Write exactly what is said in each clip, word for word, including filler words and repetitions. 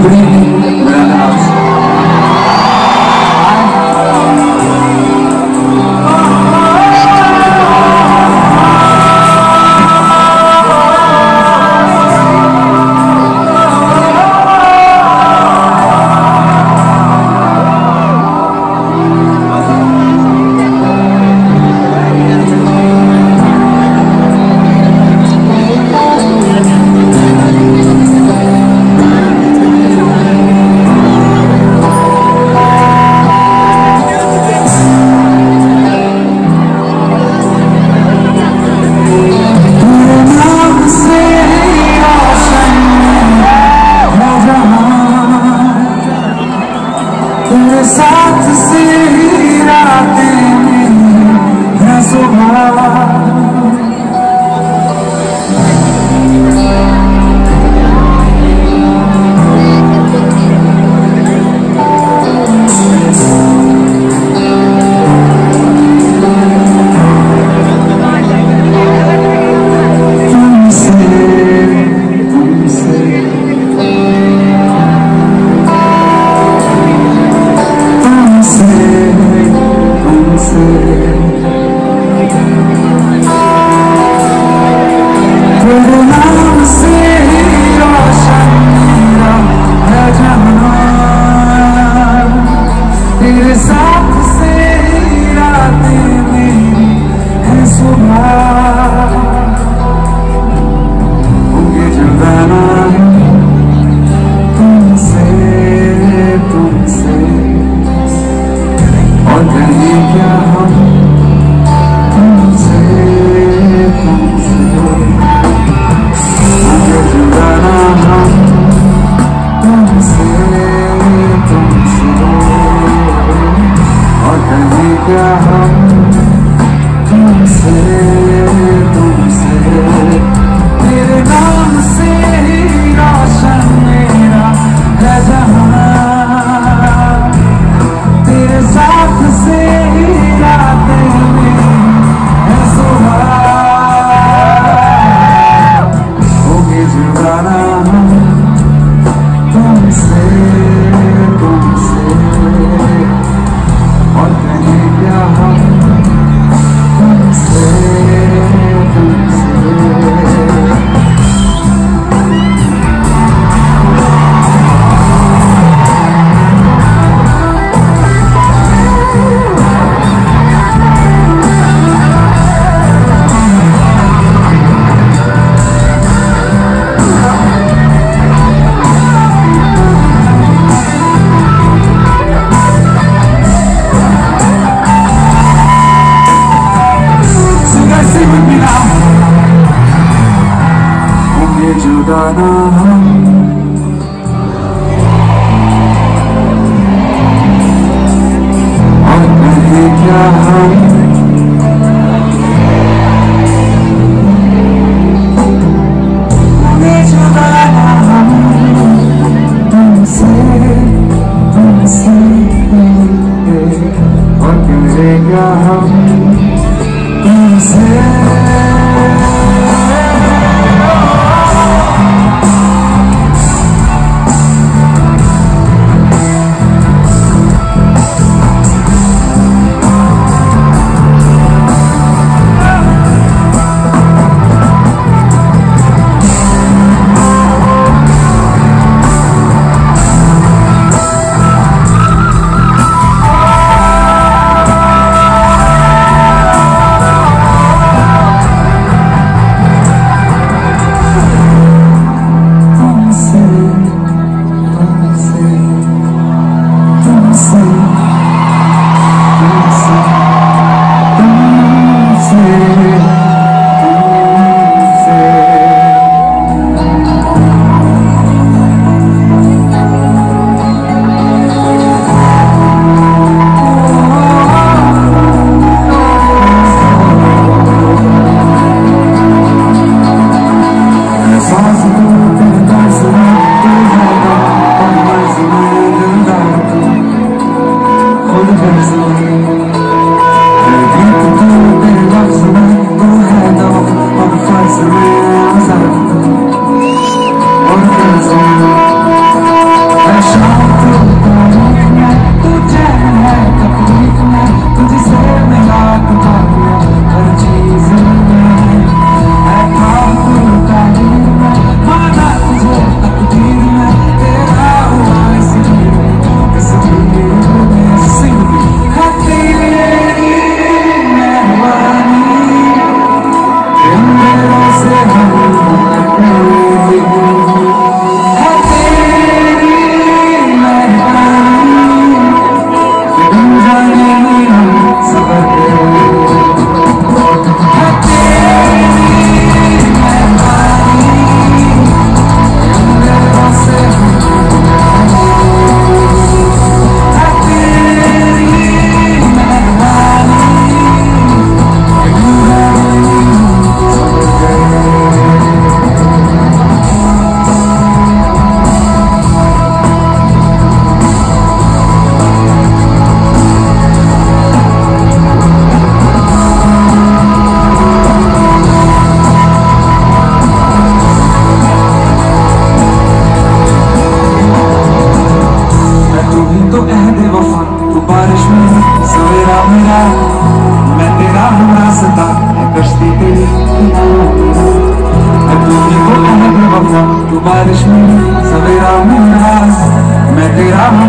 Good evening, we're in the house. तेरे साथ से ही रातें हैं सुबह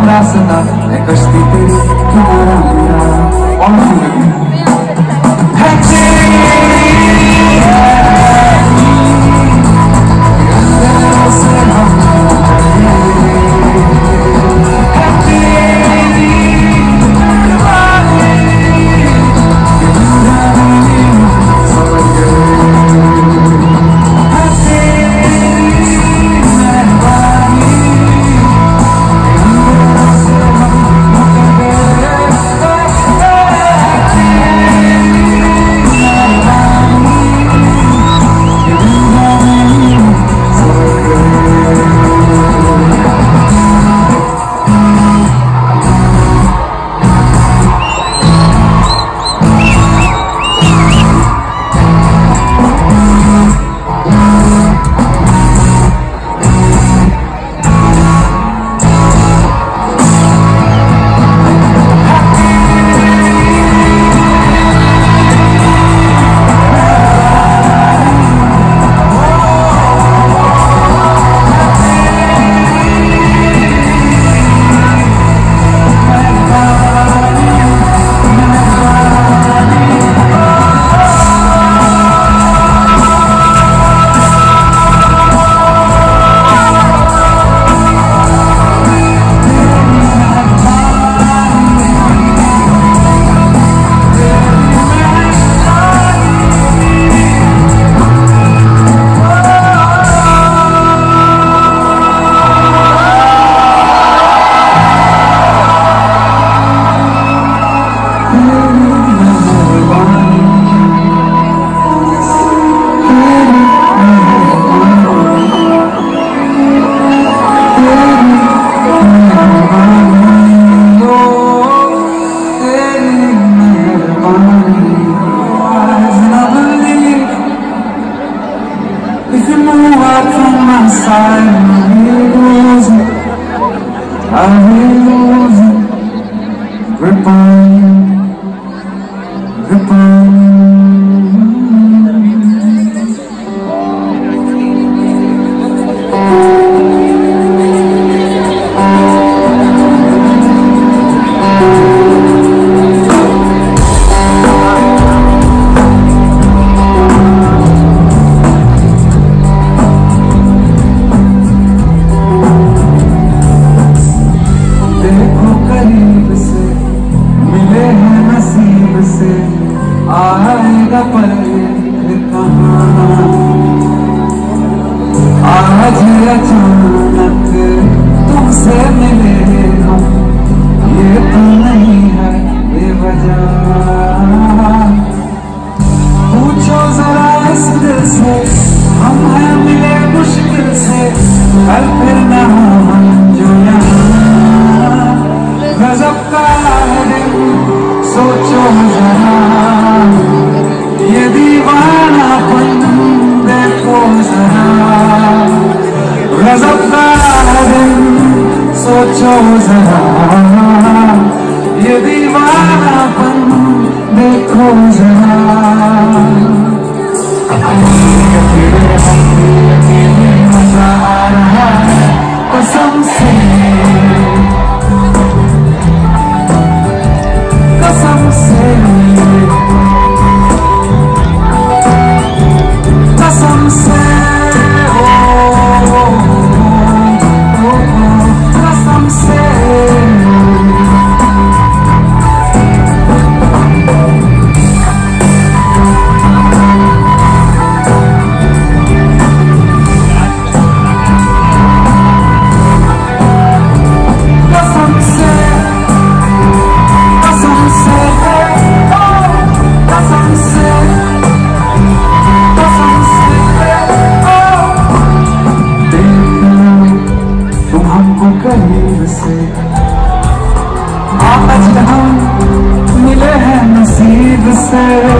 रास्ता है कश्ती तेरी किनारा मेरा और जिंदगी है तेरी अंदर से हम grip on, grip on. आएगा पल कहाँ आज अचानक तुमसे मिले हम, ये तो नहीं है बेवजह। पूछो जरा इस दिल से, हम हैं मिले मुश्किल से, कल फिर ना हो हम जो यहाँ। गजब का है दिन, सोचो जरा ये दीवानापन देखो जरा। गजब का दिन, सोचो जरा ये दीवानापन देखो जरा। मजा आ रहा है कसम से, कसम से, कसम से, ओ, ओ, ओ, कसम से। आज हम मिले हैं नसीब से,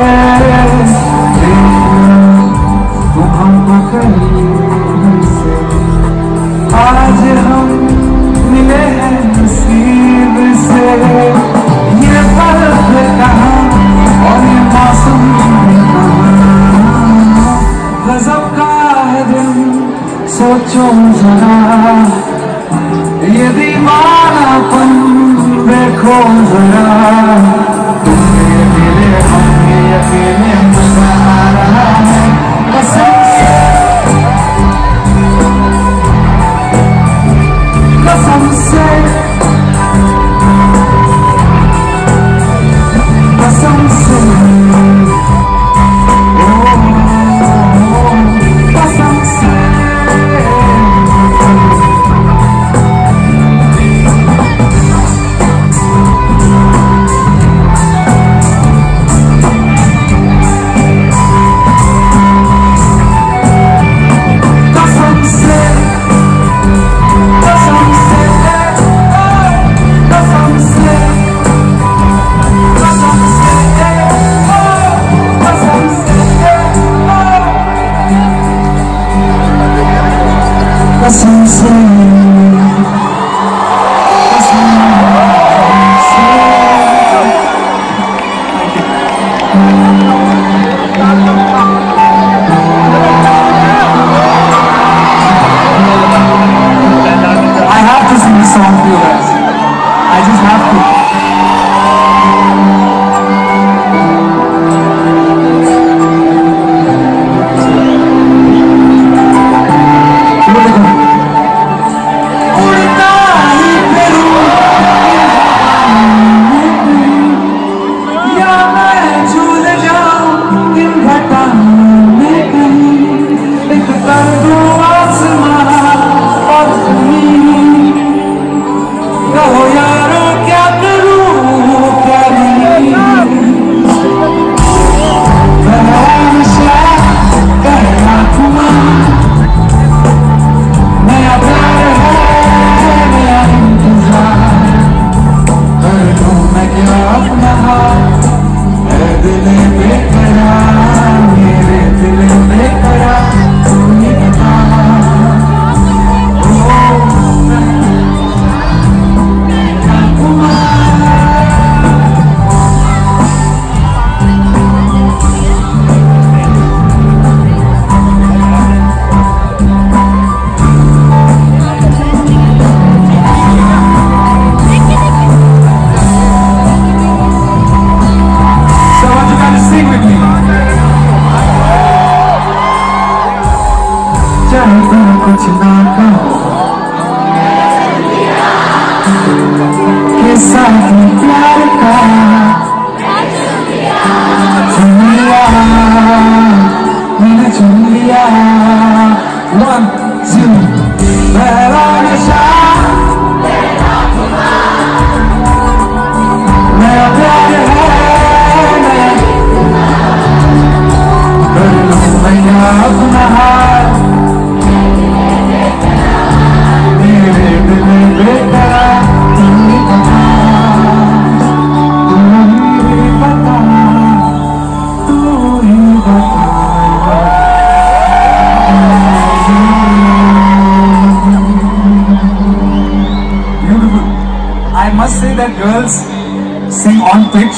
तुम हमको करीब से। आज हम मिले हैं नसीब से, ये पल कहाँ और ये मौसम कहाँ। गजब का है दिन, सोचो जरा ये दीवानापन जरा तुम मेरे मेरे हम ये अकेले मजा आ रहा है कसम से कसम से कसम से कसम से I have to sing this song for you guys. I just have to. कुछ ना कहो के साथ प्यार का चुन लिया मैंने चुन लिया वन टू मेरा नशा मेरा प्यार है कर लूं मैं अपना हाथ I must say that girls sing on pitch.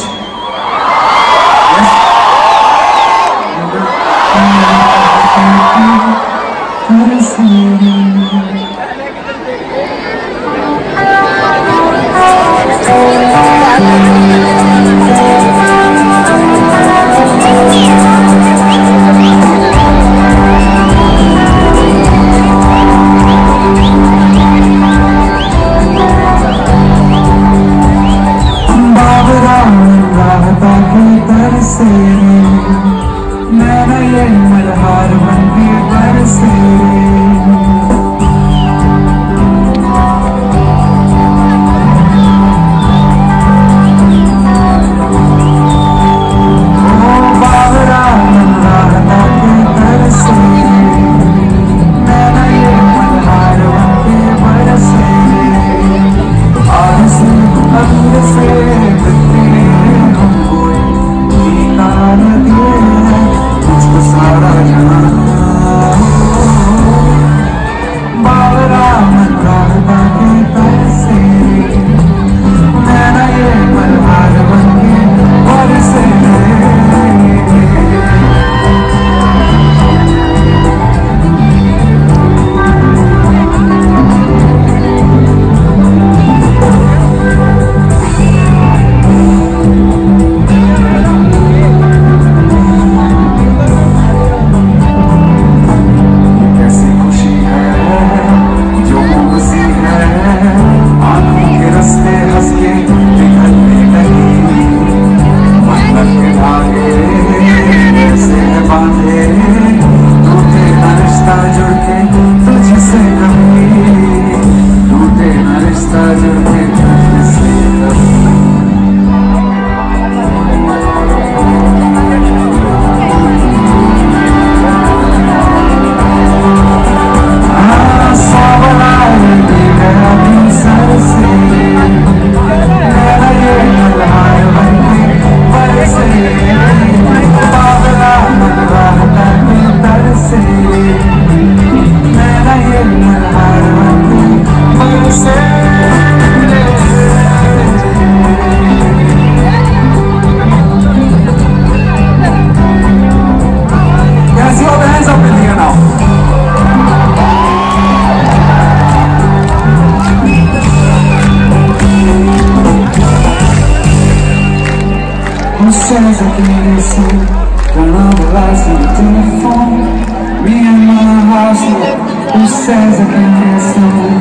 see. Turn on the lights and the telephone. Me and my house, who says I can get some?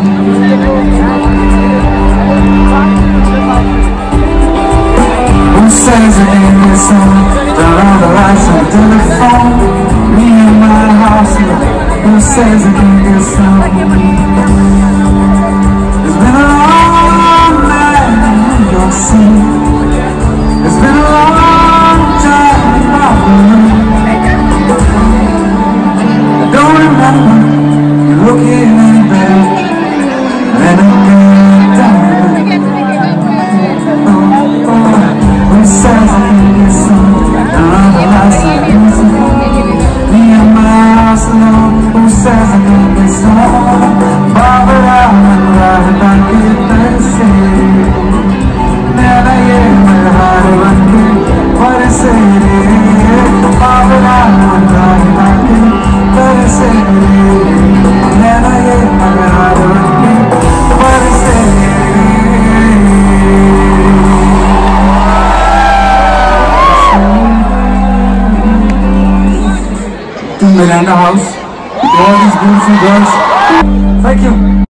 Who says I can get some? Turn on the lights and the telephone. Me and my house, who says I can get some? It's been a long night in New York City. It's been a long time I've been alone. I don't remember you looking any better than a good time. Oh, oh, who says I can get some? Turn the lights and the music. Me and my house alone. Who says I can get some? Barbara, I'm right back in the city. Never yet went hard about it. What is it? Barbara, I'm right back in the city. Never yet went hard about it. What is it? Two men in the house. All these beautiful girls. Thank you.